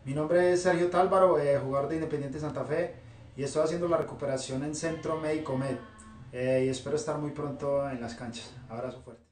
Mi nombre es Sergio Tálvaro, jugador de Independiente Santa Fe, y estoy haciendo la recuperación en Centro Médico Med, y espero estar muy pronto en las canchas. Abrazo fuerte.